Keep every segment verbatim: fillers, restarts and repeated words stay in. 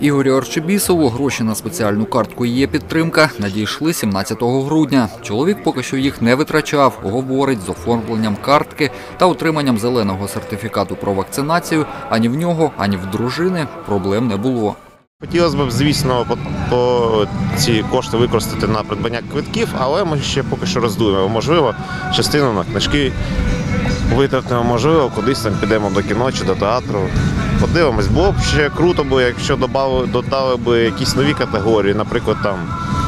Ігорю Арчебісову гроші на спеціальну картку «Є-підтримка» надійшли сімнадцятого грудня. Чоловік поки що їх не витрачав. Говорить, з оформленням картки та отриманням зеленого сертифікату про вакцинацію ані в нього, ані в дружини проблем не було. Хотілося б, звісно, по, по ці кошти використати на придбання квитків, але ми ще поки що роздумуємо. Можливо, частину на книжки витратимо, можливо, кудись там підемо до кіно чи до театру. Подивимось, було б ще круто, бо якщо додали, додали б якісь нові категорії, наприклад, там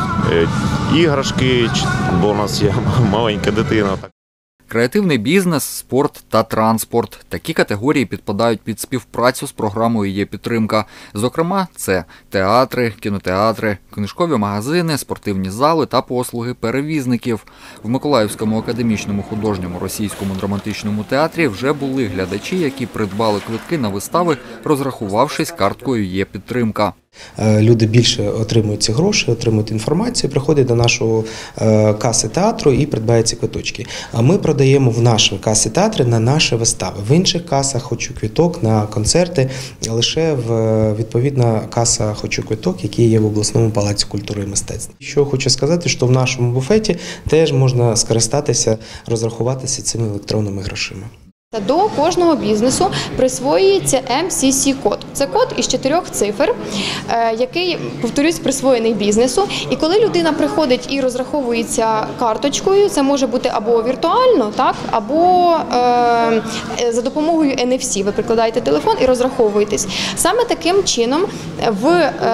іграшки, бо у нас є маленька дитина. Креативний бізнес, спорт та транспорт. Такі категорії підпадають під співпрацю з програмою «Є-підтримка». Зокрема, це театри, кінотеатри, книжкові магазини, спортивні зали та послуги перевізників. В Миколаївському академічному художньому російському драматичному театрі вже були глядачі, які придбали квитки на вистави, розрахувавшись карткою «Є-підтримка». Люди більше отримують ці гроші, отримують інформацію, приходять до нашої каси театру і придбають ці квиточки. Ми продаємо в нашій касі театру на наші вистави. В інших касах «Хочу квиток» на концерти лише в відповідна каса «Хочу квиток», який є в обласному палаці культури і мистецтв. Що хочу сказати, що в нашому буфеті теж можна скористатися, розрахуватися цими електронними грошима. До кожного бізнесу присвоюється ем сі сі-код. Це код із чотирьох цифр, який, повторюсь, присвоєний бізнесу. І коли людина приходить і розраховується карточкою, це може бути або віртуально, так, або е, за допомогою ен еф сі. Ви прикладаєте телефон і розраховуєтесь. Саме таким чином в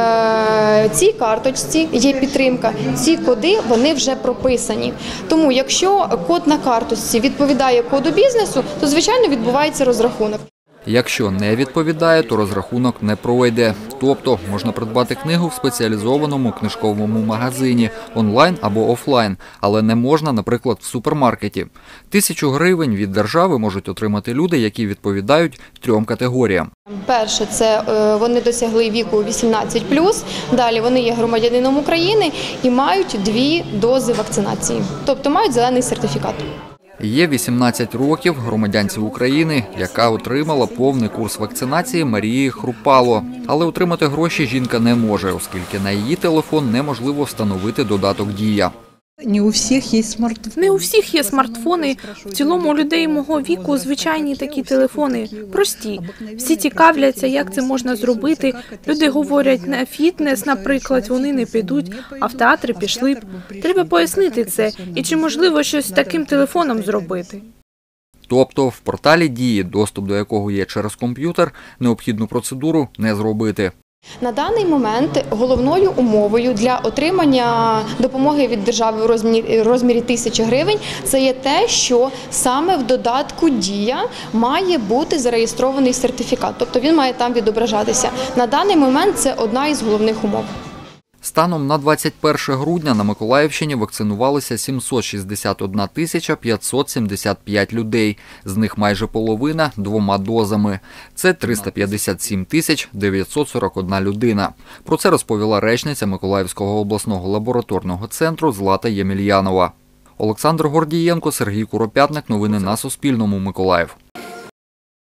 е, цій карточці є підтримка. Ці коди, вони вже прописані. Тому якщо код на карточці відповідає коду бізнесу, то, звичайно, Звичайно, відбувається розрахунок. Якщо не відповідає, то розрахунок не пройде. Тобто можна придбати книгу в спеціалізованому книжковому магазині, онлайн або офлайн, але не можна, наприклад, в супермаркеті. Тисячу гривень від держави можуть отримати люди, які відповідають трьом категоріям. Перше, це вони досягли віку вісімнадцять плюс, далі вони є громадянином України і мають дві дози вакцинації, тобто мають зелений сертифікат. Є вісімнадцять років громадянці України, яка отримала повний курс вакцинації Марії Хрупало. Але отримати гроші жінка не може, оскільки на її телефон неможливо встановити додаток «Дія». Не у всіх є смартфони. Не у всіх є смартфони. В цілому у людей мого віку звичайні такі телефони. Прості. Всі цікавляться, як це можна зробити. Люди говорять, на фітнес, наприклад, вони не підуть, а в театри пішли б. Треба пояснити це. І чи можливо щось з таким телефоном зробити? Тобто в порталі «Дії», доступ до якого є через комп'ютер, необхідну процедуру не зробити. На даний момент головною умовою для отримання допомоги від держави у розмірі, розмірі тисячі гривень це є те, що саме в додатку «Дія» має бути зареєстрований сертифікат, тобто він має там відображатися. На даний момент це одна із головних умов. Станом на двадцять перше грудня на Миколаївщині вакцинувалися сімсот шістдесят одна тисяча п'ятсот сімдесят п'ять людей, з них майже половина двома дозами. Це триста п'ятдесят сім тисяч дев'ятсот сорок одна людина. Про це розповіла речниця Миколаївського обласного лабораторного центру Злата Ємельянова. Олександр Гордієнко, Сергій Куропятник. Новини на Суспільному. Миколаїв.